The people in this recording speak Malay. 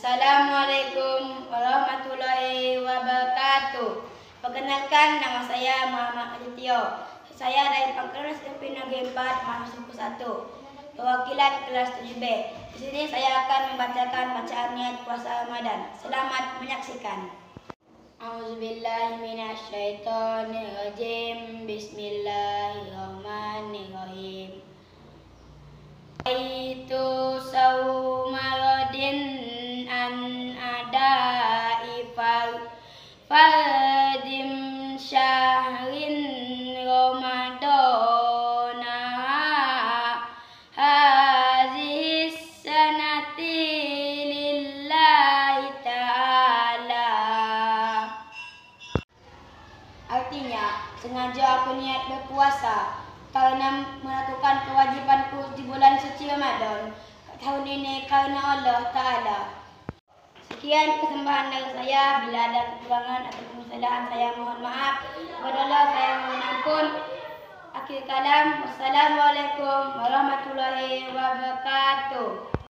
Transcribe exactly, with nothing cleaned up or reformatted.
Assalamualaikum warahmatullahi wabarakatuh. Perkenalkan, nama saya Muhammad Adityo. Saya dari Pangkalan S M P Negeri empat, Mahasiswa satu, perwakilan kelas tujuh B. Di sini saya akan membacakan bacaan niat puasa Ramadan. Selamat menyaksikan. A'udzubillahi minasyaitonirrajim. Bismillahirrahmanirrahim. Itu saumaradin an ada ifal fardim syahrin ramadana hazis sanati lillahi ta'ala. Artinya, sengaja aku niat berpuasa karena melakukan kewajibanku di bulan suci Ramadan tahun ini karena Allah Ta'ala. Sekian persembahan dari saya. Bila ada kekurangan atau kesalahan, saya mohon maaf. Kepada Allah saya mohon ampun. Akhir kalam, wassalamualaikum warahmatullahi wabarakatuh.